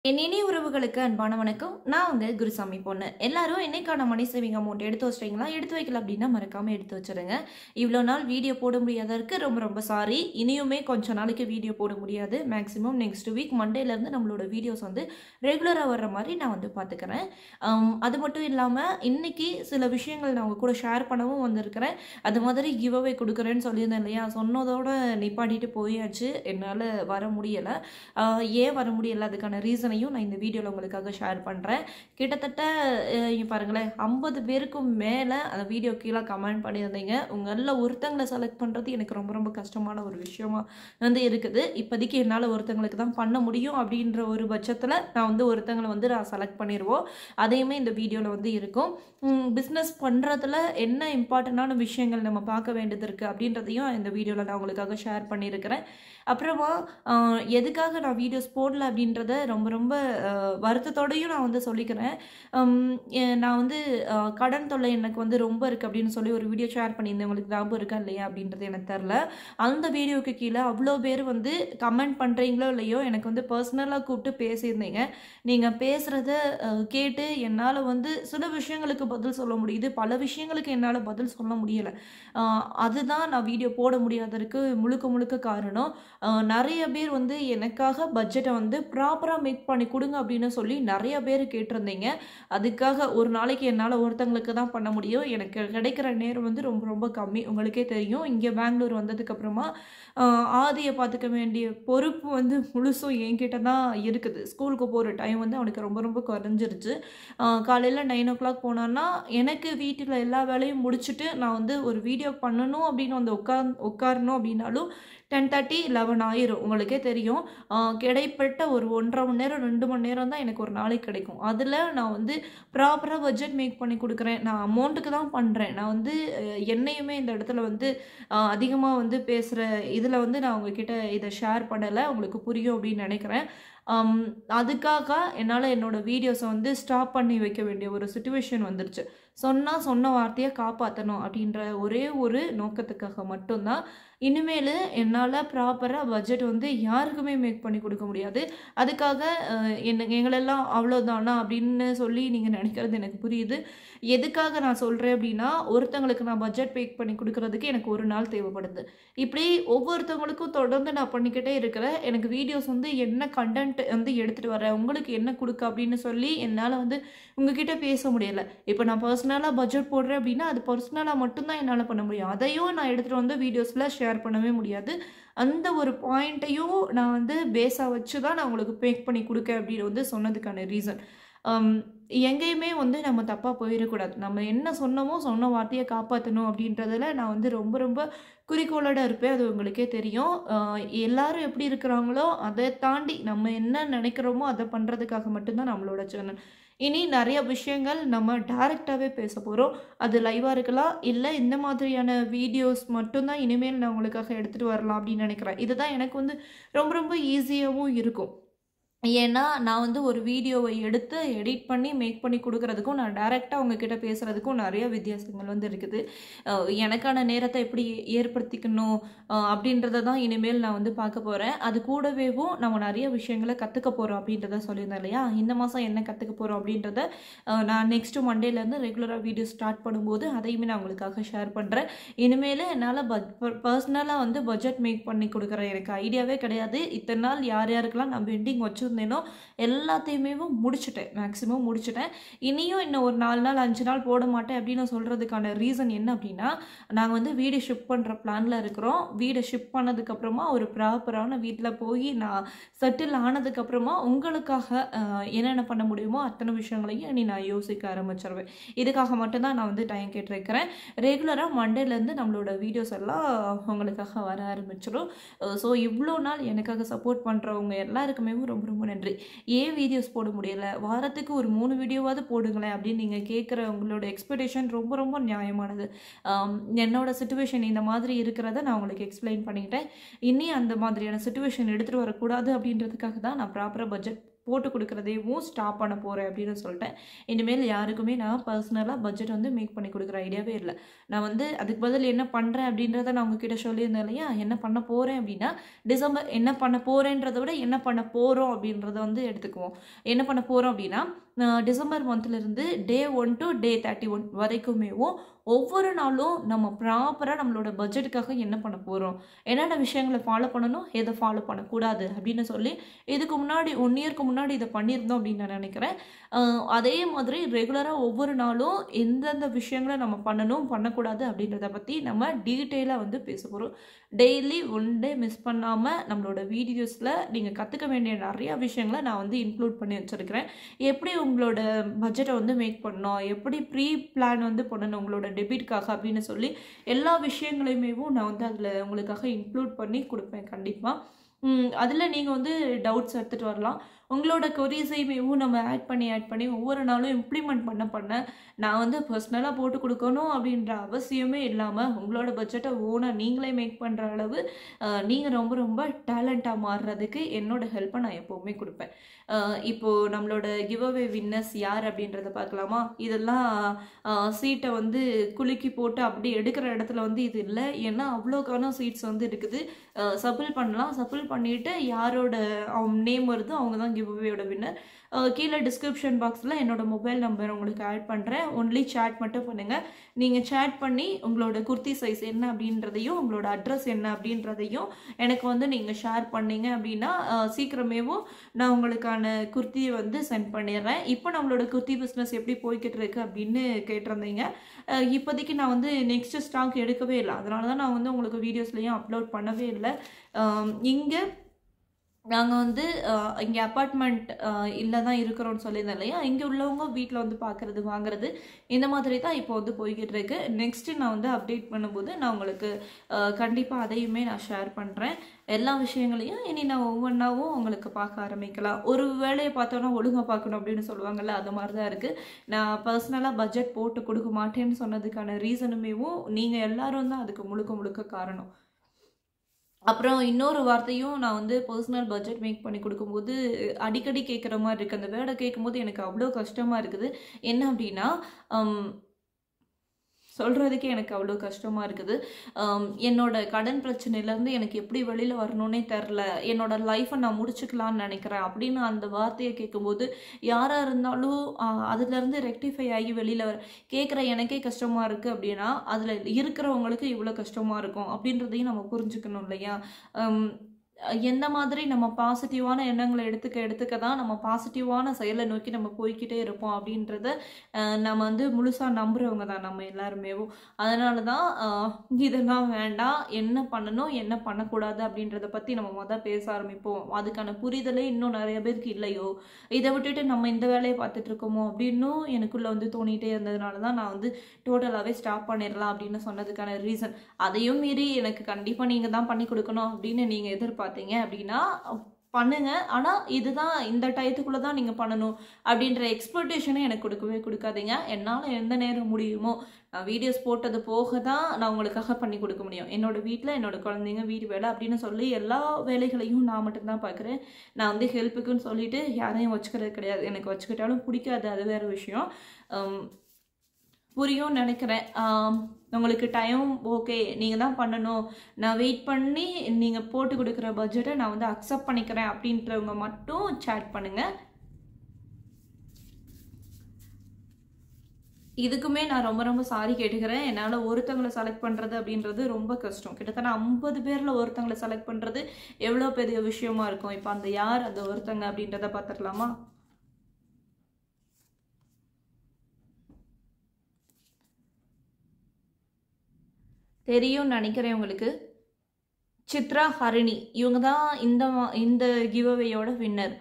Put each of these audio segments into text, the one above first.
என் இனிய உறவுகளுக்கு அன்பான வணக்கம். நான் உங்க குருசாமி பொண்ணு. எல்லாரும் இன்னைக்கான மணி சேவிங் அமௌண்ட் எடுத்து வச்சிட்டீங்களா? எடுத்து வைக்கல அப்படின்னா மறக்காம எடுத்து வச்சிருங்க. இவ்வளோ நாள் வீடியோ போட முடியாததற்கு ரொம்ப ரொம்ப சாரி. இனியுமே கொஞ்ச நாளைக்கு வீடியோ போட முடியாது. மேக்ஸிமம் நெக்ஸ்ட் வீக் மண்டேலேருந்து நம்மளோட வீடியோஸ் வந்து ரெகுலராக வர்ற மாதிரி நான் வந்து பார்த்துக்கிறேன். அது மட்டும் இல்லாமல் இன்னைக்கு சில விஷயங்கள் நான் உங்க கூட ஷேர் பண்ணவும் வந்திருக்கிறேன். அது மாதிரி கிவ் அவே கொடுக்குறேன்னு சொல்லியிருந்தேன் இல்லையா? சொன்னதோட நிப்பாட்டிட்டு போயாச்சு. என்னால் வர முடியலை. ஏன் வர முடியலை அதுக்கான ரீசனையும் நான் இந்த வீடியோவில் உங்களுக்காக ஷேர் பண்ணுறேன். கிட்டத்தட்ட இங்கே பாருங்களேன், 50 பேருக்கும் மேலே அந்த வீடியோ கீழே கமெண்ட் பண்ணியிருந்தீங்க. உங்களில் ஒருத்தங்களை செலக்ட் பண்ணுறது எனக்கு ரொம்ப ரொம்ப கஷ்டமான ஒரு விஷயமா வந்து இருக்குது. இப்போதைக்கு என்னால் ஒருத்தங்களுக்கு தான் பண்ண முடியும் அப்படின்ற ஒரு பட்சத்தில் நான் வந்து ஒருத்தங்களை வந்து நான் செலக்ட் பண்ணிடுவோம். அதையுமே இந்த வீடியோவில் வந்து இருக்கும். பிஸ்னஸ் பண்ணுறதுல என்ன இம்பார்ட்டண்டான விஷயங்கள் நம்ம பார்க்க வேண்டியது இருக்குது அப்படின்றதையும் இந்த வீடியோவில் நான் உங்களுக்காக ஷேர் பண்ணியிருக்கிறேன். அப்புறமா எதுக்காக நான் வீடியோஸ் போடல அப்படின்றத ரொம்ப ரொம்ப வருத்தத்தோடையும் நான் வந்து சொல்லிக்கிறேன். நான் வந்து கடன் தொல்லை எனக்கு வந்து ரொம்ப இருக்குது அப்படின்னு சொல்லி ஒரு வீடியோ ஷேர் பண்ணியிருந்தேன். உங்களுக்கு ஞாபகம் இருக்கா இல்லையா அப்படின்றது எனக்கு தெரில. அந்த வீடியோவுக்கு கீழே அவ்வளோ பேர் வந்து கமெண்ட் பண்ணுறீங்களோ இல்லையோ எனக்கு வந்து பர்சனலாக கூப்பிட்டு பேசியிருந்தீங்க. நீங்கள் பேசுகிறத கேட்டு என்னால் வந்து சில விஷயங்களுக்கு பதில் சொல்ல முடியுது, பல விஷயங்களுக்கு என்னால் பதில் சொல்ல முடியலை. அதுதான் நான் வீடியோ போட முடியாததற்கு முழுக்க முழுக்க காரணம். நிறைய பேர் வந்து எனக்காக பட்ஜெட்டை வந்து ப்ராப்பராக மேக் பண்ணி கொடுங்க அப்படின்னு சொல்லி நிறைய பேர் கேட்டிருந்தீங்க. அதுக்காக ஒரு நாளைக்கு என்னால் ஒருத்தங்களுக்கு தான் பண்ண முடியும். எனக்கு கிடைக்கிற நேரம் வந்து ரொம்ப ரொம்ப கம்மி. உங்களுக்கே தெரியும், இங்கே பெங்களூர் வந்ததுக்கப்புறமா ஆதியை பார்த்துக்க வேண்டிய பொறுப்பு வந்து முழுசும் என்கிட்ட தான் இருக்குது. ஸ்கூலுக்கு போகிற டைம் வந்து அவனுக்கு ரொம்ப ரொம்ப குறைஞ்சிருச்சு. காலையில் 9 o'clock போனான்னா எனக்கு வீட்டில் எல்லா வேலையும் முடிச்சுட்டு நான் வந்து ஒரு வீடியோ பண்ணணும் அப்படின்னு வந்து உட்காரணும் அப்படின்னாலும் 10:30 11 ஆயிரும். உங்களுக்கே தெரியும். கிடைப்பட்ட ஒரு 1.5 மணி நேரம் 2 மணி நேரம் தான் எனக்கு ஒரு நாளைக்கு கிடைக்கும். அதில் நான் வந்து ப்ராப்பராக பட்ஜெட் மேக் பண்ணி கொடுக்குறேன். நான் அமௌண்ட்டுக்கு தான் பண்ணுறேன். நான் வந்து என்னையுமே இந்த இடத்துல வந்து அதிகமாக வந்து பேசுகிற இதில் வந்து நான் உங்ககிட்ட இதை ஷேர் பண்ணலை. உங்களுக்கு புரியும் அப்படின்னு நினைக்கிறேன். அதுக்காக என்னால் என்னோடய வீடியோஸை வந்து ஸ்டாப் பண்ணி வைக்க வேண்டிய ஒரு சுச்சுவேஷன் வந்துருச்சு. சொன்ன வார்த்தையை காப்பாற்றணும் அப்படின்ற ஒரே ஒரு நோக்கத்துக்காக மட்டும்தான். இனிமேல் என்னால் ப்ராப்பராக பட்ஜெட் வந்து யாருக்குமே மேக் பண்ணி கொடுக்க முடியாது. அதுக்காக எங்களெல்லாம் அவ்வளோதானா அப்படின்னு சொல்லி நீங்கள் நினைக்கிறது எனக்கு புரியுது. எதுக்காக நான் சொல்கிறேன் அப்படின்னா, ஒருத்தங்களுக்கு நான் பட்ஜெட் மேக் பண்ணி கொடுக்குறதுக்கு எனக்கு ஒரு நாள் தேவைப்படுது. இப்படி ஒவ்வொருத்தவங்களுக்கும் தொடர்ந்து நான் பண்ணிக்கிட்டே இருக்கிறேன். எனக்கு வீடியோஸ் வந்து என்ன கண்டென்ட் வந்து எடுத்துகிட்டு வரேன், உங்களுக்கு என்ன கொடுக்க அப்படின்னு சொல்லி என்னால் வந்து உங்ககிட்ட பேச முடியலை. இப்போ நான் பர்சனலாக பட்ஜெட் போடுறேன் அப்படின்னா அது பர்சனலாக மட்டும்தான் என்னால் பண்ண முடியும். அதையும் நான் எடுத்துகிட்டு வந்து வீடியோஸில் ஷேர் பண்ணவே முடியாது. அந்த ஒரு பாயிண்ட்டையும் நான் வந்து பேஸாக வச்சு தான் நான் உங்களுக்கு மேக் பண்ணி கொடுக்க அப்படின்னு வந்து சொன்னதுக்கான ரீசன். எங்கேயுமே வந்து நம்ம தப்பாக போயிடக்கூடாது. நம்ம என்ன சொன்னமோ சொன்ன வார்த்தையை காப்பாற்றணும் அப்படின்றதில் நான் வந்து ரொம்ப ரொம்ப குறிக்கோளோட இருப்பேன். அது உங்களுக்கே தெரியும். எல்லாரும் எப்படி இருக்கிறாங்களோ அதை தாண்டி நம்ம என்ன நினைக்கிறோமோ அதை பண்ணுறதுக்காக மட்டும்தான் நம்மளோட சேனல். இனி நிறைய விஷயங்கள் நம்ம டைரெக்டாகவே பேச போகிறோம். அது லைவாக இருக்கலாம், இல்லை இந்த மாதிரியான வீடியோஸ் மட்டும்தான் இனிமேல் நான் உங்களுக்காக எடுத்துகிட்டு வரலாம் அப்படின்னு நினைக்கிறேன். இதுதான் எனக்கு வந்து ரொம்ப ரொம்ப ஈஸியாகவும் இருக்கும். ஏன்னா நான் வந்து ஒரு வீடியோவை எடுத்து எடிட் பண்ணி மேக் பண்ணி கொடுக்குறதுக்கும் நான் டைரெக்டாக உங்ககிட்ட பேசுகிறதுக்கும் நிறைய வித்தியாசங்கள் வந்து இருக்குது. எனக்கான நேரத்தை எப்படி ஏற்படுத்திக்கணும் அப்படின்றத தான் இனிமேல் நான் வந்து பார்க்க போகிறேன். அது கூடவேவும் நம்ம நிறைய விஷயங்களை கற்றுக்க போகிறோம் அப்படின்றத சொல்லியிருந்தேன் இல்லையா? இந்த மாதம் என்ன கற்றுக்க போகிறோம் அப்படின்றத நான் நெக்ஸ்ட்டு மண்டேலேருந்து ரெகுலராக வீடியோ ஸ்டார்ட் பண்ணும்போது அதையுமே நான் உங்களுக்காக ஷேர் பண்ணுறேன். இனிமேல் என்னால் பர்சனலாக வந்து பட்ஜெட் மேக் பண்ணி கொடுக்குறேன் எனக்கு ஐடியாவே கிடையாது. இத்தனை நாள் யார் யாருக்கெல்லாம் நான் பெண்டிங் வச்சு எல்லாத்தையுமே முடிச்சுட்டேன். மேக்ஸிமம் முடிச்சுட்டேன். இனியும் இன்னும் ஒரு 4 நாள் 5 நாள் போட மாட்டேன் அப்படின்னு சொல்கிறதுக்கான ரீசன் என்ன அப்படின்னா, நாங்கள் வந்து வீடு ஷிஃப்ட் பண்ணுற பிளானில் இருக்கிறோம். வீடை ஷிஃப்ட் பண்ணதுக்கப்புறமா ஒரு ப்ராப்பரான வீட்டில் போய் நான் செட்டில் ஆனதுக்கப்புறமா உங்களுக்காக என்னென்ன பண்ண முடியுமோ அத்தனை விஷயங்களையும் இனி நான் யோசிக்க ஆரம்பிச்சிருவேன். இதுக்காக மட்டும்தான் நான் வந்து டைம் கேட்டிருக்கிறேன். ரெகுலராக மண்டேலேருந்து நம்மளோட வீடியோஸ் எல்லாம் உங்களுக்காக வர ஆரம்பிச்சிடும். ஸோ இவ்வளோ நாள் எனக்காக சப்போர்ட் பண்ணுறவங்க எல்லாருக்குமே ரொம்ப ரொம்ப நன்றி. ஏன் வீடியோஸ் போட முடியல, வாரத்துக்கு ஒரு 3 வீடியோவாவது போடுங்களேன் அப்படின்னு நீங்கள் கேட்குற உங்களோட எக்ஸ்பெக்டேஷன் ரொம்ப ரொம்ப நியாயமானது. என்னோட சிச்சுவேஷன் இந்த மாதிரி இருக்கிறத நான் உங்களுக்கு எக்ஸ்பிளைன் பண்ணிக்கிட்டேன். இனி அந்த மாதிரியான சிச்சுவேஷன் எடுத்துகிட்டு வரக்கூடாது அப்படின்றதுக்காக தான் நான் ப்ராப்பராக பட்ஜெட் போட்டு கொடுக்குறதையும் ஸ்டாப் பண்ண போகிறேன் அப்படின்னு சொல்லிட்டேன். இனிமேல் யாருக்குமே நான் பர்சனலாக பட்ஜெட் வந்து மேக் பண்ணி கொடுக்குற ஐடியாவே இல்லை. நான் வந்து அதுக்கு பதில் என்ன பண்ணுறேன் அப்படின்றத நான் உங்ககிட்ட சொல்லியிருந்தேன் இல்லையா. என்ன பண்ண போகிறேன் அப்படின்னா, டிசம்பர் என்ன பண்ண போகிறேன்றதை விட என்ன பண்ண போகிறோம் அப்படின்றத வந்து எடுத்துக்குவோம். என்ன பண்ண போகிறோம் அப்படின்னா, டிசம்பர் மந்த்லேருந்து டே 1 to டே 31 வரைக்குமேவும் ஒவ்வொரு நாளும் நம்ம ப்ராப்பராக நம்மளோட பட்ஜெட்டுக்காக என்ன பண்ண போகிறோம், என்னென்ன விஷயங்களை ஃபாலோ பண்ணணும், எதை ஃபாலோ பண்ணக்கூடாது அப்படின்னு சொல்லி இதுக்கு முன்னாடி 1 இயர்க்கு முன்னாடி இதை பண்ணியிருந்தோம் அப்படின்னு நான் நினைக்கிறேன். அதே மாதிரி ரெகுலராக ஒவ்வொரு நாளும் எந்தெந்த விஷயங்களை நம்ம பண்ணணும் பண்ணக்கூடாது அப்படின்றத பற்றி நம்ம டீட்டெயிலாக வந்து பேச போகிறோம். டெய்லி 1 டே மிஸ் பண்ணாமல் நம்மளோட வீடியோஸில் நீங்கள் கற்றுக்க வேண்டிய நிறையா விஷயங்களை நான் வந்து இன்க்ளூட் பண்ணி வச்சுருக்கிறேன். எப்படி உங்களோட பட்ஜெட்டை வந்து மேக் பண்ணணும், எப்படி ப்ரீ பிளான் வந்து பண்ணணும் உங்களோட டெபிட்காக அப்படின்னு சொல்லி எல்லா விஷயங்களையுமே நான் வந்து அதில் உங்களுக்காக இன்க்ளூட் பண்ணி கொடுப்பேன் கண்டிப்பாக. அதில் நீங்கள் வந்து டவுட்ஸ் எடுத்துகிட்டு வரலாம். உங்களோட கொரீஸையுமேவும் நம்ம ஆட் பண்ணி ஒவ்வொரு நாளும் இம்ப்ளிமெண்ட் பண்ண நான் வந்து பர்சனலாக போட்டு கொடுக்கணும் அப்படின்ற அவசியமே இல்லாமல் உங்களோட பட்ஜெட்டை ஓனாக நீங்களே மேக் பண்ணுற அளவு நீங்கள் ரொம்ப ரொம்ப டேலண்ட்டாக மாறுறதுக்கு என்னோட ஹெல்ப்பை நான் எப்போவுமே கொடுப்பேன். இப்போது நம்மளோட கிவ் அவே வின்னர்ஸ் யார் அப்படின்றத பார்க்கலாமா. இதெல்லாம் சீட்டை வந்து குலுக்கி போட்டு அப்படி எடுக்கிற இடத்துல வந்து இது இல்லை. ஏன்னா அவ்வளோக்கான சீட்ஸ் வந்து இருக்குது. சப்பிள் பண்ணலாம். சப்பிள் பண்ணிவிட்டு யாரோட நேம் வருதோ அவங்க தான் கிவ் அவேயோட வின்னர். கீழே டிஸ்கிரிப்ஷன் பாக்ஸில் என்னோட மொபைல் நம்பர் உங்களுக்கு ஆட் பண்ணுறேன். ஒன்லி சேட் மட்டும் பண்ணுங்கள். நீங்கள் சேட் பண்ணி உங்களோட குர்த்தி சைஸ் என்ன அப்படின்றதையும் உங்களோட அட்ரஸ் என்ன அப்படின்றதையும் எனக்கு வந்து நீங்கள் ஷேர் பண்ணீங்க அப்படின்னா சீக்கிரமேவும் நான் உங்களுக்கான குர்த்தியை வந்து சென்ட் பண்ணிடுறேன். இப்போ நம்மளோட குர்த்தி பிஸ்னஸ் எப்படி போய்கிட்டு இருக்கு அப்படின்னு கேட்டிருந்தீங்க. இப்போதைக்கு நான் வந்து நெக்ஸ்ட் ஸ்டாக் எடுக்கவே இல்லை. அதனால தான் நான் வந்து உங்களுக்கு வீடியோஸ்லையும் அப்லோட் பண்ணவே இல்லை. இங்கே நாங்கள் வந்து இங்கே அப்பார்ட்மெண்ட் இல்லை தான் இருக்கிறோன்னு சொல்லியிருந்தேன் இல்லையா. இங்கே உள்ளவங்க வீட்டில் வந்து பார்க்குறது வாங்குறது இந்த மாதிரி தான் இப்போ வந்து போய்கிட்டு இருக்கு. நெக்ஸ்ட்டு நான் வந்து அப்டேட் பண்ணும்போது நான் உங்களுக்கு கண்டிப்பாக அதையுமே நான் ஷேர் பண்ணுறேன். எல்லா விஷயங்களையும் இனி நான் ஒவ்வொன்றாவும் உங்களுக்கு பார்க்க ஆரம்பிக்கலாம். ஒரு வேலையை பார்த்தோன்னா ஒழுங்காக பார்க்கணும் அப்படின்னு சொல்லுவாங்கள்ல, அது மாதிரி தான் இருக்குது. நான் பர்சனலாக பட்ஜெட் போட்டு கொடுக்க மாட்டேன்னு சொன்னதுக்கான ரீசனுமேவும் நீங்கள் எல்லாரும் தான் அதுக்கு முழுக்க காரணம். அப்புறம் இன்னொரு வார்த்தையும் நான் வந்து பர்சனல் பட்ஜெட் மேக் பண்ணி கொடுக்கும்போது அடிக்கடி கேட்குற மாதிரி இருக்குது. அந்த வேர்டை கேட்கும்போது எனக்கு அவ்வளோ கஷ்டமாக இருக்குது. என்ன அப்படின்னா, சொல்கிறதுக்கே எனக்கு அவ்வளோ கஷ்டமாக இருக்குது. என்னோட கடன் பிரச்சனையிலேருந்து எனக்கு எப்படி வெளியில் வரணுன்னே தெரில. என்னோட லைஃப்பை நான் முடிச்சுக்கலான்னு நினைக்கிறேன் அப்படின்னு அந்த வார்த்தையை கேட்கும்போது யாராக இருந்தாலும் அதுலேருந்து ரெக்டிஃபை ஆகி வெளியில் கேட்குற எனக்கே கஷ்டமாக இருக்குது அப்படின்னா அதில் இருக்கிறவங்களுக்கு இவ்வளோ கஷ்டமாக இருக்கும் அப்படின்றதையும் நம்ம புரிஞ்சுக்கணும் இல்லையா. எந்த மாதிரி நம்ம பாசிட்டிவான எண்ணங்களை எடுத்துக்க தான் நம்ம பாசிட்டிவான செயலை நோக்கி நம்ம போய்கிட்டே இருப்போம் அப்படின்றத நம்ம வந்து முழுசாக நம்புகிறவங்க தான் நம்ம எல்லாருமே. அதனால தான் இதெல்லாம் வேண்டாம், என்ன பண்ணணும் என்ன பண்ணக்கூடாது அப்படின்றத பற்றி நம்ம பேச ஆரம்பிப்போம். அதுக்கான புரிதலே இன்னும் நிறைய பேருக்கு இல்லையோ, இதை விட்டுட்டு நம்ம இந்த வேலையை பார்த்துட்டு இருக்கோமோ அப்படின்னும் எனக்குள்ளே வந்து தோணிகிட்டே இருந்ததுனால தான் நான் வந்து டோட்டலாகவே ஸ்டாப் பண்ணிடலாம் அப்படின்னு சொன்னதுக்கான ரீசன். அதையும் மீறி எனக்கு கண்டிப்பாக நீங்கள் தான் பண்ணி கொடுக்கணும் அப்படின்னு நீங்கள் எதிர்பார்த்தீங்க அப்படின்னா பண்ணுங்க. ஆனால் இதுதான் இந்த டயத்துக்குள்ளே தான் நீங்கள் பண்ணணும் அப்படின்ற எக்ஸ்பெக்டேஷனை எனக்கு கொடுக்காதீங்க. என்னால் எந்த நேரம் முடியுமோ நான் வீடியோஸ் போட்டது போக தான் நான் உங்களுக்காக பண்ணி கொடுக்க முடியும். என்னோடய வீட்டில் என்னோட குழந்தைங்க வீடு வேலை அப்படின்னு சொல்லி எல்லா வேலைகளையும் நான் மட்டும்தான் பார்க்குறேன். நான் வந்து ஹெல்ப்புக்குன்னு சொல்லிட்டு யாரையும் வச்சுக்கிறது கிடையாது. எனக்கு வச்சுக்கிட்டாலும் பிடிக்காது, அது வேறு விஷயம். புரியும் நினைக்கிறேன். உங்களுக்கு டைம் ஓகே, நீங்கள் தான் பண்ணணும், நான் வெயிட் பண்ணி நீங்கள் போட்டு கொடுக்குற பட்ஜெட்டை நான் வந்து அக்செப்ட் பண்ணிக்கிறேன் அப்படின்றவங்க மட்டும் சேட் பண்ணுங்கள். இதுக்குமே நான் ரொம்ப ரொம்ப சாரி கேட்டுக்கிறேன். என்னால் ஒருத்தங்களை செலக்ட் பண்ணுறது அப்படின்றது ரொம்ப கஷ்டம். கிட்டத்தட்ட 50 பேரில் ஒருத்தங்களை செலக்ட் பண்ணுறது எவ்வளோ பெரிய விஷயமா இருக்கும். இப்போ அந்த யார் அந்த ஒருத்தங்க அப்படின்றத பார்த்துக்கலாமா. தெரியும் நினைக்கிறேன் உங்களுக்கு. சித்ரா ஹரிணி இவங்க தான் இந்த கிவ்அவேயோட வின்னர்.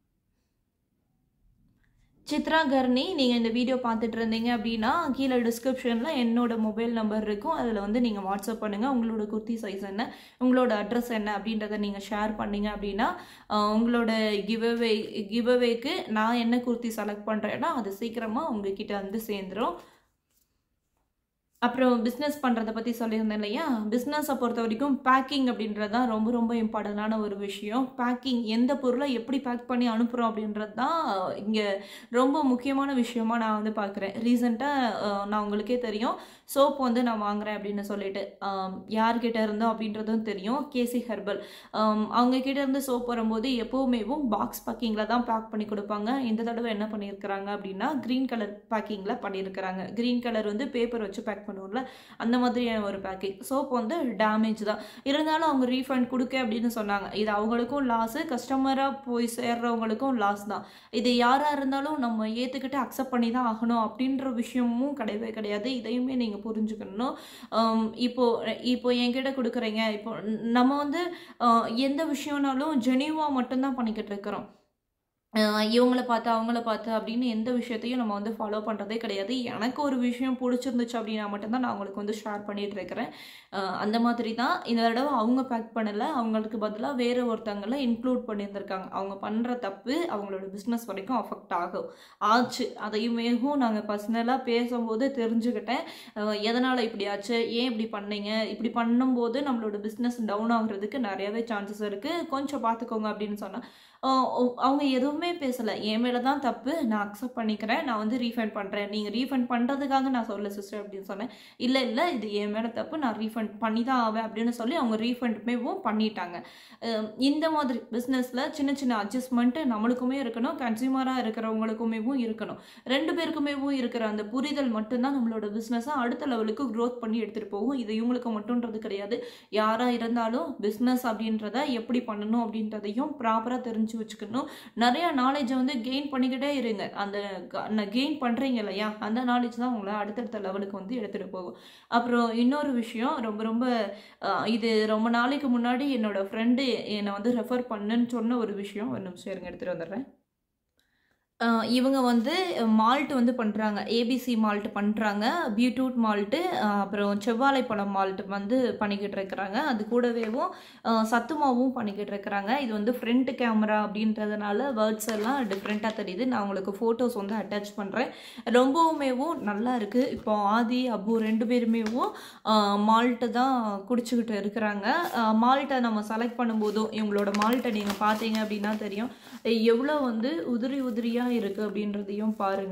சித்ரா கர்ணி, நீங்கள் இந்த வீடியோ பார்த்துட்டு இருந்தீங்க அப்படின்னா கீழே டிஸ்கிரிப்ஷனில் என்னோட மொபைல் நம்பர் இருக்கும். அதில் வந்து நீங்கள் வாட்ஸ்அப் பண்ணுங்கள். உங்களோட குர்த்தி சைஸ் என்ன, உங்களோட அட்ரஸ் என்ன அப்படின்றத நீங்கள் ஷேர் பண்ணிங்க அப்படின்னா உங்களோட கிவ்அவேக்கு நான் என்ன குர்த்தி செலக்ட் பண்ணுறேன்னா அது சீக்கிரமாக உங்ககிட்ட வந்து சேர்ந்துடும். அப்புறம் பிஸ்னஸ் பண்ணுறத பற்றி சொல்லியிருந்தேன் இல்லையா, பிஸ்னஸை பொறுத்த வரைக்கும் பேக்கிங் அப்படின்றது தான் ரொம்ப ரொம்ப இம்பார்ட்டண்டான ஒரு விஷயம். பேக்கிங் எந்த பொருளை எப்படி பேக் பண்ணி அனுப்புகிறோம் அப்படின்றது தான் இங்கே ரொம்ப முக்கியமான விஷயமா நான் வந்து பார்க்குறேன். ரீசெண்டாக நான் உங்களுக்கே தெரியும் சோப் வந்து நான் வாங்குறேன் அப்படின்னு சொல்லிட்டு யார்கிட்ட இருந்தோம் அப்படின்றதும் தெரியும். கேசி ஹெர்பல் அவங்கக்கிட்ட இருந்து சோப் வரும்போது எப்போவுமேவும் பாக்ஸ் பேக்கிங்கில் தான் பேக் பண்ணி கொடுப்பாங்க. இந்த தடவை என்ன பண்ணியிருக்கிறாங்க அப்படின்னா க்ரீன் கலர் பேக்கிங்கில் பண்ணியிருக்கிறாங்க. க்ரீன் கலர் வந்து பேப்பர் வச்சு பேக் பண்ணுவோம்ல, அந்த மாதிரியான ஒரு பேக்கிங். சோப் வந்து டேமேஜ் தான் இருந்தாலும் அவங்க ரீஃபண்ட் கொடுக்க அப்படின்னு சொன்னாங்க. இது அவங்களுக்கும் லாஸு, கஸ்டமராக போய் சேர்றவங்களுக்கும் லாஸ் தான். இது யாராக இருந்தாலும் நம்ம ஏற்றுக்கிட்டு அக்செப்ட் பண்ணி தான் ஆகணும் அப்படின்ற விஷயமும் கிடையவே கிடையாது. இதையுமே நீங்கள் புரிஞ்சுக்கணும். இப்போ என்கிட்ட கொடுக்குறீங்க, இப்போ நம்ம வந்து எந்த விஷயம்னாலும் ஜெனியூவாக மட்டும்தான் பண்ணிக்கிட்டு இருக்கிறோம். இவங்கள பார்த்து அவங்கள பார்த்து அப்படின்னு எந்த விஷயத்தையும் நம்ம வந்து ஃபாலோ பண்ணுறதே கிடையாது. எனக்கு ஒரு விஷயம் பிடிச்சிருந்துச்சு அப்படின்னா மட்டும்தான் நான் அவங்களுக்கு வந்து ஷேர் பண்ணிகிட்டு இருக்கிறேன். அந்த மாதிரி தான் இந்த தடவை அவங்க பேக் பண்ணலை, அவங்களுக்கு பதிலாக வேறு ஒருத்தங்களை இன்க்ளூட் பண்ணியிருந்திருக்காங்க. அவங்க பண்ணுற தப்பு அவங்களோட பிஸ்னஸ் வரைக்கும் அஃபெக்ட் ஆச்சு. அதையுமேவும் நாங்கள் பர்சனலாக பேசும்போது தெரிஞ்சுக்கிட்டேன். எதனால் இப்படி ஆச்சு, ஏன் இப்படி பண்ணீங்க, இப்படி பண்ணும்போது நம்மளோட பிஸ்னஸ் டவுன் ஆகுறதுக்கு நிறையவே சான்சஸ் இருக்குது, கொஞ்சம் பார்த்துக்கோங்க அப்படின்னு சொன்னால் அவங்க எதுவுமே பேசலை. என் மேலே தான் தப்பு, நான் அக்செப்ட் பண்ணிக்கிறேன், நான் வந்து ரீஃபண்ட் பண்ணுறேன், நீங்கள் ரீஃபண்ட் பண்ணுறதுக்காக நான் சொல்ல சிஸ்டர் அப்படின்னு சொன்னேன். இல்லை இது என் மேலே தப்பு, நான் ரீஃபண்ட் பண்ணி தான் ஆவேன் அப்படின்னு சொல்லி அவங்க ரீஃபண்டுமேவும் பண்ணிட்டாங்க. இந்த மாதிரி பிஸ்னஸில் சின்ன சின்ன அட்ஜஸ்ட்மெண்ட்டு நம்மளுக்குமே இருக்கணும், கன்சியூமராக இருக்கிறவங்களுக்குமேவும் இருக்கணும். 2 பேருக்குமேவும் இருக்கிற அந்த புரிதல் மட்டும்தான் நம்மளோட பிஸ்னஸை அடுத்த லெவலுக்கு க்ரோத் பண்ணி எடுத்துகிட்டு போகும். இது இவங்களுக்கு மட்டும்ன்றது கிடையாது. யாராக இருந்தாலும் பிஸ்னஸ் அப்படின்றத எப்படி பண்ணணும் அப்படின்றதையும் ப்ராப்பராக தெரிஞ்சு வச்சுக்கணும். நிறைய நாலேஜை வந்து கெயின் பண்ணிக்கிட்டே இருங்க. அந்த கெயின் பண்ணுறீங்க இல்லையா, அந்த நாலேஜ் தான் உங்களை அடுத்தடுத்த லெவலுக்கு வந்து எடுத்துகிட்டு போகும். அப்புறம் இன்னொரு விஷயம், ரொம்ப இது ரொம்ப நாளைக்கு முன்னாடி என்னோட ஃப்ரெண்டு என்னை வந்து ரெஃபர் பண்ணுன்னு சொன்ன ஒரு விஷயம். ஒரு நிமிஷம் இருங்க, எடுத்துகிட்டு வந்துடுறேன். இவங்க வந்து மால்ட் வந்து பண்ணுறாங்க, ஏபிசி மால்ட் பண்ணுறாங்க, பீட்ரூட் மால்ட்டு, அப்புறம் செவ்வாழை பழம் மால்ட் வந்து பண்ணிக்கிட்டு இருக்கிறாங்க. அது கூடவேவும் சத்துமாவும் பண்ணிக்கிட்டு இருக்கிறாங்க. இது வந்து ஃப்ரண்ட் கேமரா அப்படின்றதுனால வேர்ட்ஸ் எல்லாம் டிஃப்ரெண்ட்டாக தெரியுது. நான் உங்களுக்கு ஃபோட்டோஸ் வந்து அட்டாச் பண்ணுறேன். ரொம்பவுமேவும் நல்லா இருக்குது. இப்போ ஆதி அப்பு 2 பேருமேவும் மால்ட்டு தான் குடிச்சுக்கிட்டு இருக்கிறாங்க. மால்ட்டை நம்ம செலக்ட் பண்ணும்போதும் இவங்களோட மால்ட்டை நீங்கள் பார்த்தீங்க அப்படின்னா தெரியும் எவ்வளோ வந்து உதிரியாக இருக்கு அப்படின்றதையும் பாருங்க.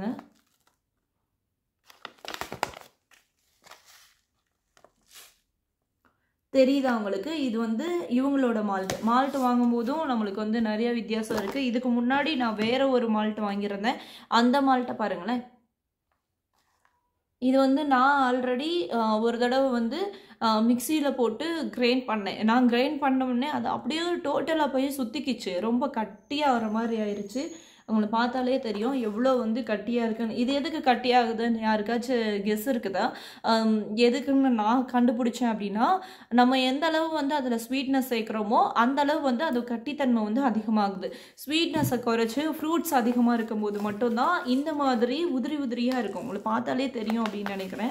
தெரியுதா உங்களுக்கு? இது வந்து இவங்களோட மால்ட் வாங்கும் போதும் நம்மளுக்கு வந்து நிறைய வித்தியாசம் இருக்கு. இதுக்கு முன்னாடி நான் வேற ஒரு மால்ட் வாங்கியிருந்தேன், அந்த மால்ட்டை பாருங்களேன். இது வந்து நான் ஆல்ரெடி ஒரு தடவை வந்து மிக்சியில் போட்டு கிரைண்ட் பண்ணேன். நான் கிரைண்ட் பண்ணோடனே அது அப்படியே டோட்டலாக போய் சுற்றிக்கிச்சு, ரொம்ப கட்டியாக வர மாதிரி ஆயிடுச்சு. அவங்களை பார்த்தாலே தெரியும் எவ்வளோ வந்து கட்டியாக இருக்குன்னு. இது எதுக்கு கட்டியாகுதுன்னு யாருக்காச்சும் கெஸ் இருக்குதா? எதுக்குன்னு நான் கண்டுபிடிச்சேன் அப்படின்னா, நம்ம எந்த அளவு வந்து அதில் ஸ்வீட்னஸ் சேர்க்குறோமோ அந்த அளவு வந்து அது கட்டித்தன்மை வந்து அதிகமாகுது. ஸ்வீட்னஸை குறைச்சி ஃப்ரூட்ஸ் அதிகமாக இருக்கும்போது மட்டும்தான் இந்த மாதிரி உதிரியாக இருக்கும். உங்களை பார்த்தாலே தெரியும் அப்படின்னு நினைக்கிறேன்.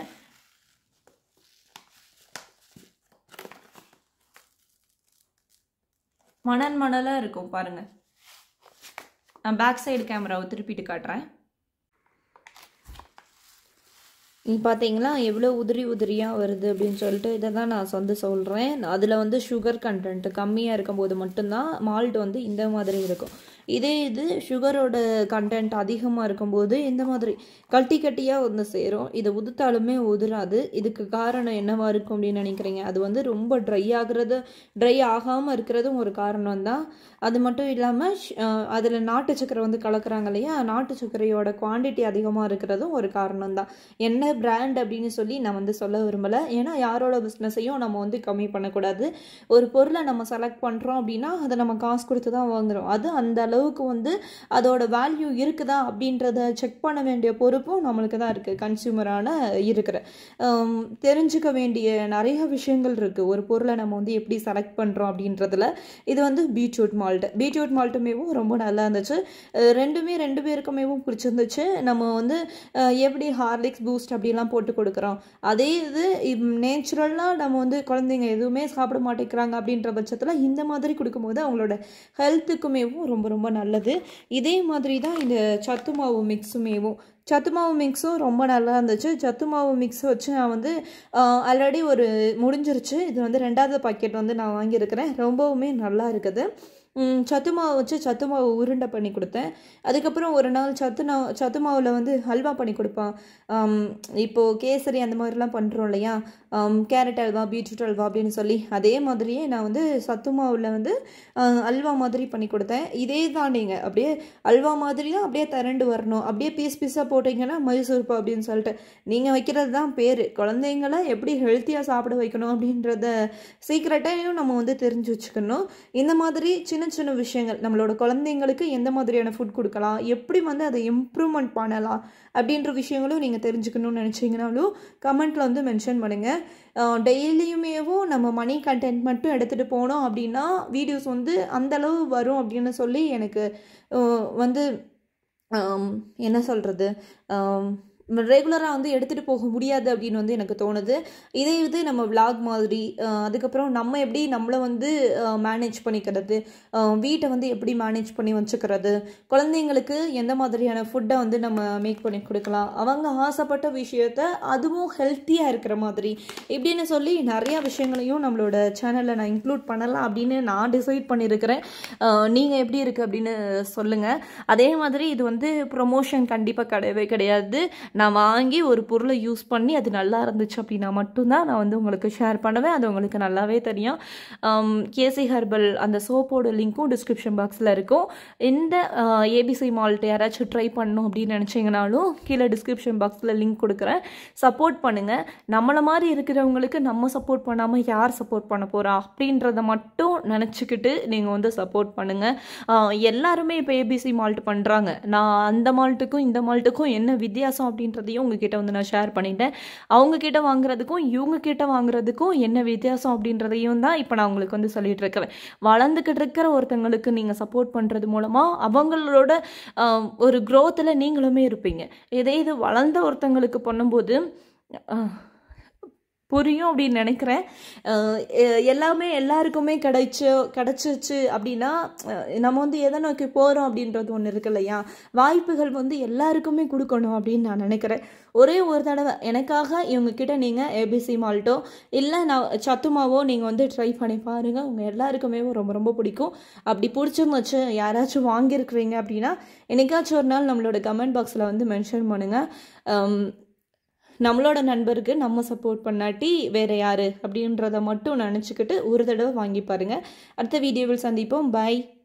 மணலாக இருக்கும் பாருங்கள். நான் பேக் சைடு கேமராவை திருப்பிட்டு காட்டுறேன். பார்த்தீங்களா எவ்வளோ உதிரியாக வருது அப்படின்னு சொல்லிட்டு. இதை தான் நான் வந்து சொல்கிறேன். அதில் வந்து சுகர் கண்டென்ட் கம்மியாக இருக்கும்போது மட்டும்தான் மால்ட் வந்து இந்த மாதிரி இருக்கும். இது சுகரோட கண்டென்ட் அதிகமாக இருக்கும்போது இந்த மாதிரி கட்டியாக வந்து சேரும். இதை உதுத்தாலுமே உதிராது. இதுக்கு காரணம் என்னவா இருக்கும் அப்படின்னு நினைக்கிறீங்க? அது வந்து ரொம்ப ட்ரை ஆகாமல் இருக்கிறதும் ஒரு காரணம் தான். அது மட்டும் இல்லாமல் அதில் நாட்டு சக்கரை வந்து கலக்குறாங்க இல்லையா, நாட்டு சக்கரையோட குவான்டிட்டி அதிகமாக இருக்கிறதும் ஒரு காரணம் தான். என்ன பிராண்ட் அப்படின்னு சொல்லி நான் வந்து சொல்ல விரும்பலை. ஏன்னா யாரோட பிஸ்னஸையும் நம்ம வந்து கம்மி பண்ணக்கூடாது. ஒரு பொருளை நம்ம செலக்ட் பண்ணுறோம் அப்படின்னா அதை நம்ம காசு கொடுத்து தான் வாங்குகிறோம். அது அந்த அளவுக்கு வந்து அதோட வேல்யூ இருக்குதா அப்படின்றத செக் பண்ண வேண்டிய பொறுப்பும் நம்மளுக்கு தான் இருக்குது. கன்சியூமரான இருக்கிற தெரிஞ்சுக்க வேண்டிய நிறைய விஷயங்கள் இருக்குது ஒரு பொருளை நம்ம வந்து எப்படி செலக்ட் பண்ணுறோம் அப்படின்றதுல. இது வந்து பீட்ரூட் மால்ட்டுமேவும் ரொம்ப நல்லா இருந்துச்சு. ரெண்டுமே 2 பேருக்குமேவும் பிடிச்சிருந்துச்சு. நம்ம வந்து எப்படி ஹார்லிக்ஸ் பூஸ்ட் அப்படிலாம் போட்டு கொடுக்குறோம், அதே இது நேச்சுரலாக நம்ம வந்து குழந்தைங்க எதுவுமே சாப்பிட மாட்டேங்கிறாங்க அப்படின்ற பட்சத்தில் இந்த மாதிரி கொடுக்கும்போது அவங்களோட ஹெல்த்துக்குமேவும் ரொம்ப ரொம்ப ரொம்ப நல்லது. இதே மாதிரி தான் இந்த சத்து மாவு மிக்ஸுமேவும். சத்து மாவு மிக்ஸும் ரொம்ப நல்லா இருந்துச்சு. சத்து மாவு மிக்ஸ் வச்சு நான் வந்து ஆல்ரெடி ஒரு முடிஞ்சிருச்சு. இது வந்து 2வது பாக்கெட் வந்து நான் வாங்கியிருக்கிறேன். ரொம்பவுமே நல்லா இருக்குது. சத்து மாவு வச்சு சத்து மாவு உருண்டை பண்ணி கொடுத்தேன். அதுக்கப்புறம் ஒரு நாள் சத்து மாவில் வந்து ஹல்வா பண்ணி கொடுப்பேன். இப்போது கேசரி அந்த மாதிரிலாம் பண்ணுறோம் இல்லையா, கேரட் அல்வா, பீட்ரூட் அல்வா அப்படின்னு சொல்லி, அதே மாதிரியே நான் வந்து சத்து மாவில் வந்து அல்வா மாதிரி பண்ணி கொடுத்தேன். இதே தான் நீங்கள் அப்படியே அல்வா மாதிரி தான் அப்படியே திரண்டு வரணும். அப்படியே பீஸாக போட்டிங்கன்னா மைசூர்பா அப்படின்னு சொல்லிட்டு நீங்கள் வைக்கிறது தான் பேர். குழந்தைங்களை எப்படி ஹெல்த்தியாக சாப்பிட வைக்கணும் அப்படின்றத சீக்ரெட்டையும் நம்ம வந்து தெரிஞ்சு வச்சுக்கணும். இந்த மாதிரி சின்ன சின்ன விஷயங்கள் நம்மளோட குழந்தைங்களுக்கு எந்த மாதிரியான ஃபுட் கொடுக்கலாம், எப்படி வந்து அதை இம்ப்ரூவ்மெண்ட் பண்ணலாம் அப்படின்ற விஷயங்களும் நீங்கள் தெரிஞ்சுக்கணும்னு நினச்சிங்கனாலும் கமெண்ட்டில் வந்து மென்ஷன் பண்ணுங்கள். டெய்லியுமேவும் நம்ம மணி கண்டென்ட் மட்டும் எடுத்துகிட்டு போனோம் அப்படின்னா வீடியோஸ் வந்து அந்தளவு வரும் அப்படின்னு சொல்லி எனக்கு வந்து என்ன சொல்கிறது, ரெகுலராக வந்து எடுத்துகிட்டு போக முடியாது அப்படின்னு வந்து எனக்கு தோணுது. இதே இது நம்ம விளாக் மாதிரி, அதுக்கப்புறம் நம்ம எப்படி நம்மளை வந்து மேனேஜ் பண்ணிக்கிறது, வீட்டை வந்து எப்படி மேனேஜ் பண்ணி வச்சுக்கிறது, குழந்தைங்களுக்கு எந்த மாதிரியான ஃபுட்டை வந்து நம்ம மேக் பண்ணி கொடுக்கலாம், அவங்க ஆசைப்பட்ட விஷயத்த அதுவும் ஹெல்த்தியாக இருக்கிற மாதிரி இப்படின்னு சொல்லி நிறையா விஷயங்களையும் நம்மளோட சேனலில் நான் இன்க்ளூட் பண்ணலாம் அப்படின்னு நான் டிசைட் பண்ணியிருக்கிறேன். நீங்கள் எப்படி இருக்குது அப்படின்னு சொல்லுங்கள். அதே மாதிரி இது வந்து ப்ரொமோஷன் கண்டிப்பாக கிடையவே கிடையாது. நான் வாங்கி ஒரு பொருளை யூஸ் பண்ணி அது நல்லா இருந்துச்சு அப்படின்னா மட்டும்தான் நான் வந்து உங்களுக்கு ஷேர் பண்ணுவேன். அது உங்களுக்கு நல்லாவே தெரியும். கேசி ஹெர்பல் அந்த சோப்போட லிங்க்கும் டிஸ்கிரிப்ஷன் பாக்ஸில் இருக்கும். இந்த ஏபிசி மால்ட் யாராச்சும் ட்ரை பண்ணணும் அப்படின்னு நினச்சிங்கனாலும் கீழே டிஸ்கிரிப்ஷன் பாக்ஸில் லிங்க் கொடுக்குறேன். சப்போர்ட் பண்ணுங்கள். நம்மளை மாதிரி இருக்கிறவங்களுக்கு நம்ம சப்போர்ட் பண்ணாமல் யார் சப்போர்ட் பண்ண போகிறா அப்படின்றத மட்டும் நினச்சிக்கிட்டு நீங்கள் வந்து சப்போர்ட் பண்ணுங்கள். எல்லாருமே இப்போ ஏபிசி மால்ட் பண்ணுறாங்க. நான் அந்த மால்ட்டுக்கும் இந்த மால்ட்டுக்கும் என்ன வித்தியாசம் அப்படின்றதையும் உங்ககிட்ட வந்து நான் ஷேர் பண்ணிட்டேன். அவங்கக்கிட்ட வாங்குறதுக்கும் இவங்கக்கிட்ட வாங்குறதுக்கும் என்ன வித்தியாசம் அப்படின்றதையும் தான் இப்போ நான் உங்களுக்கு வந்து சொல்லிட்டு இருக்கிறேன். வளர்ந்துக்கிட்டு இருக்கிற ஒருத்தங்களுக்கு நீங்கள் சப்போர்ட் பண்ணுறது மூலமாக அவங்களோட ஒரு க்ரோத்தில் நீங்களுமே இருப்பீங்க. இதே இது வளர்ந்த ஒருத்தங்களுக்கு பண்ணும்போது புரியும் அப்படின்னு நினைக்கிறேன். எல்லாமே எல்லாருக்குமே கிடச்சிச்சு அப்படின்னா நம்ம வந்து எதை நோக்கி போகிறோம் அப்படின்றது ஒன்று இருக்கு இல்லையா, வாய்ப்புகள் வந்து எல்லாருக்குமே கொடுக்கணும் அப்படின்னு நான் நினைக்கிறேன். ஒரே ஒரு தடவை எனக்காக இவங்கக்கிட்ட நீங்கள் ஏபிசி மால்ட்டோ இல்லை நான் சத்துமாவோ நீங்கள் வந்து ட்ரை பண்ணி பாருங்கள். உங்கள் எல்லாருக்குமே ரொம்ப ரொம்ப பிடிக்கும். அப்படி பிடிச்சும் வச்சு யாராச்சும் வாங்கியிருக்கிறீங்க அப்படின்னா என்னைக்காச்சும் ஒரு நாள் நம்மளோட கமெண்ட் பாக்ஸில் வந்து மென்ஷன் பண்ணுங்கள். நம்மளோட நண்பருக்கு நம்ம சப்போர்ட் பண்ணாட்டி வேறு யார் அப்படின்றத மட்டும் நினச்சிக்கிட்டு ஒரு தடவை வாங்கி பாருங்கள். அடுத்த வீடியோவில் சந்திப்போம். பாய்.